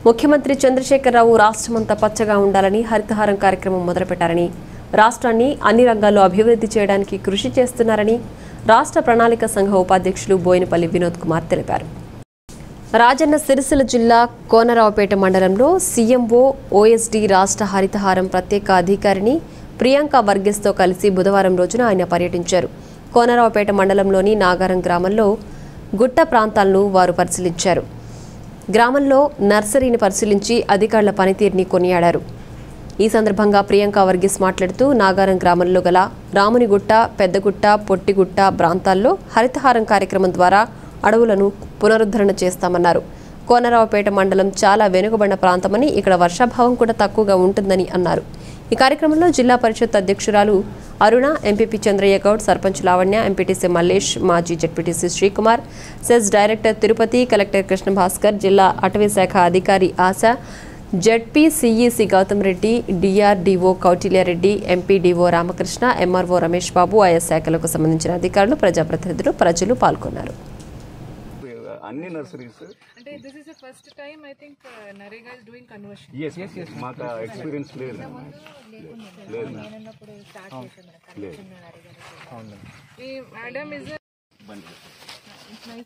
ముఖ్యమంత్రి చంద్రశేఖరరావు రాష్ట్రమంతా పచ్చగా ఉండాలని హరితహారం కార్యక్రమం మొదలుపెట్టారని, రాష్ట్రాన్ని అన్ని రంగాల్లో అభివృద్ధి చేయడానికి కృషి చేస్తున్నారని రాష్ట్ర ప్రణాళిక సంఘ ఉపాధ్యక్షులు బోయినపల్లి వినోద్ కుమార్ తెలిపారు. రాజన్న సిరిసిల్ల జిల్లా కోనరావుపేట మండలంలో సీఎంఓ ఓఎస్డీ రాష్ట్ర హరితహారం ప్రత్యేక అధికారిని ప్రియాంక వర్గీస్తో కలిసి బుధవారం రోజున ఆయన పర్యటించారు. కోనరావుపేట మండలంలోని నాగారం గ్రామంలో గుట్ట ప్రాంతాలను వారు పరిశీలించారు. గ్రామంలో నర్సరీని పరిశీలించి అధికారుల పనితీరుని కొనియాడారు. ఈ సందర్భంగా ప్రియాంక వర్గీస్ మాట్లాడుతూ నాగారం గ్రామంలో గల రామునిగుట్ట, పెద్దగుట్ట, పొట్టిగుట్ట ప్రాంతాల్లో హరితహారం కార్యక్రమం ద్వారా అడవులను పునరుద్ధరణ చేస్తామన్నారు. కోనరావుపేట మండలం చాలా వెనుకబడిన ప్రాంతమని, ఇక్కడ వర్షాభావం కూడా తక్కువగా ఉంటుందని అన్నారు. ఈ కార్యక్రమంలో జిల్లా పరిషత్ అధ్యక్షురాలు అరుణ, ఎంపీపీ చంద్రయ్య గౌడ్, సర్పంచ్ లావణ్య, ఎంపీటీసీ మల్లేష్, మాజీ ZPTC Srikumar, CESS director Tirupati, collector Krishnabhaskar, జిల్లా అటవీ శాఖ అధికారి Asha, ZP CEC Gautam Reddy, DRDO Kautilya Reddy, MPDO Ramakrishna, MRO Ramesh Babu, ఆయా శాఖలకు సంబంధించిన అధికారులు, ప్రజాప్రతినిధులు, ప్రజలు పాల్గొన్నారు. అన్ని నర్సరీస్ అంటే this is the first time I think NREGA is doing conversion. yes మాకు ఎక్స్పీరియన్స్ లేదు నేనన్నప్పుడు స్టార్ట్ చేశాను కన్వర్షన్ నరేగా. అవును ఈ మేడం ఇస్ నైస్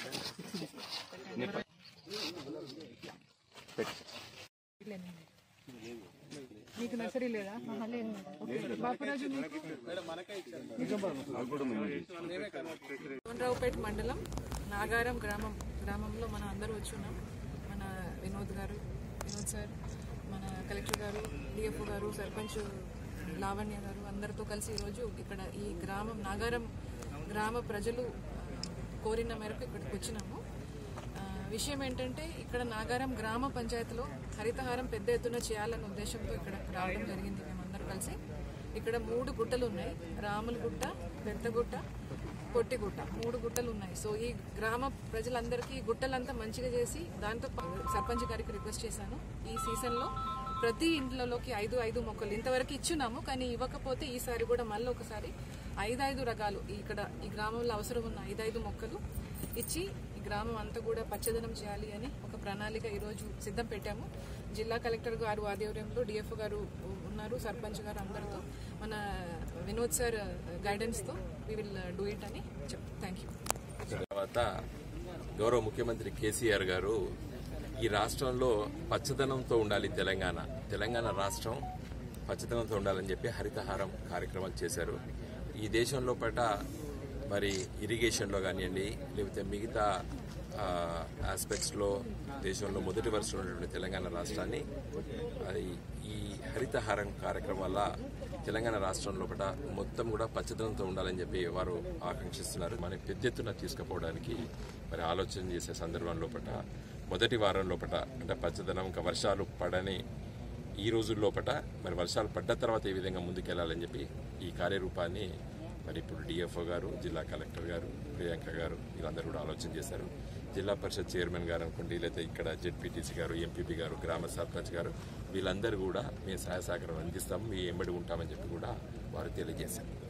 మీకు నర్సరీ లేదా? బాపురాజు కోనరావుపేట మండలం నాగారం గ్రామంలో మనం అందరూ వచ్చున్నాం. మన వినోద్ సార్, మన కలెక్టర్ గారు, డిఎఫ్ఓ గారు, సర్పంచ్ లావణ్య గారు అందరితో కలిసి ఈరోజు ఇక్కడ ఈ నాగారం గ్రామ ప్రజలు కోరిన మేరకు ఇక్కడికి వచ్చినాము. విషయం ఏంటంటే ఇక్కడ నాగారం గ్రామ పంచాయతీలో హరితహారం పెద్ద ఎత్తున చేయాలన్న ఉద్దేశంతో ఇక్కడ రావడం జరిగింది. మేమందరూ కలిసి ఇక్కడ 3 గుట్టలు ఉన్నాయి. రాములగుట్ట, పెద్దగుట్ట, పొట్టిగుట్ట 3 గుట్టలు ఉన్నాయి. సో ఈ గ్రామ ప్రజలందరికీ గుట్టలంతా మంచిగా చేసి దాంతో సర్పంచ్ గారికి రిక్వెస్ట్ చేశాను. ఈ సీజన్లో ప్రతి ఇంట్లోకి 5 మొక్కలు ఇంతవరకు ఇచ్చున్నాము, కానీ ఇవ్వకపోతే ఈసారి కూడా మళ్ళీ ఒకసారి 5 రకాలు ఇక్కడ ఈ గ్రామంలో అవసరం ఉన్న 5 మొక్కలు ఇచ్చి ఈ గ్రామం అంతా కూడా పచ్చదనం చేయాలి అని ఒక ప్రణాళిక ఈరోజు సిద్ధం పెట్టాము. జిల్లా కలెక్టర్ గారు ఆధ్వర్యంలో డిఎఫ్ఓ గారు ఉన్నారు, సర్పంచ్ గారు అందరితో, మన వినోద్ సార్ గైడెన్స్తో వి విల్ డూ ఇట్ అని చెప్తాను. Thank you. తర్వాత గౌరవ ముఖ్యమంత్రి కేసీఆర్ గారు ఈ రాష్ట్రంలో పచ్చదనంతో ఉండాలి, తెలంగాణ రాష్ట్రం పచ్చదనంతో ఉండాలని చెప్పి హరితహారం కార్యక్రమాలు చేశారు. ఈ దేశంలో మరి ఇరిగేషన్లో కానివ్వండి, లేకపోతే మిగతా ఆస్పెక్ట్స్లో దేశంలో మొదటి వరుసలో ఉన్నటువంటి తెలంగాణ రాష్ట్రాన్ని ఈ హరితహారం కార్యక్రమం వల్ల తెలంగాణ రాష్ట్రం లోపల మొత్తం కూడా పచ్చదనంతో ఉండాలని చెప్పి వారు ఆకాంక్షిస్తున్నారు. మన పెద్ద ఎత్తున తీసుకుపోవడానికి మరి ఆలోచన చేసే సందర్భం లోపల మొదటి వారం లోపల అంటే పచ్చదనం ఇంకా వర్షాలు పడని ఈ రోజుల లోపల మరి వర్షాలు పడ్డ తర్వాత ఏ విధంగా ముందుకెళ్లాలని చెప్పి ఈ కార్యరూపాన్ని మరి ఇప్పుడు డిఎఫ్ఓ గారు, జిల్లా కలెక్టర్ గారు, ప్రియాంక గారు వీళ్ళందరూ కూడా ఆలోచన చేశారు. జిల్లా పరిషత్ చైర్మన్ గారు అనుకోండి, లేకపోతే ఇక్కడ జెడ్పీటీసీ గారు, ఎంపీపీ గారు, గ్రామ సర్పంచ్ గారు వీళ్ళందరూ కూడా మేము సహాయ సహకారం అందిస్తాము, మీ ఎంబడి ఉంటామని చెప్పి కూడా వారు తెలియజేశారు.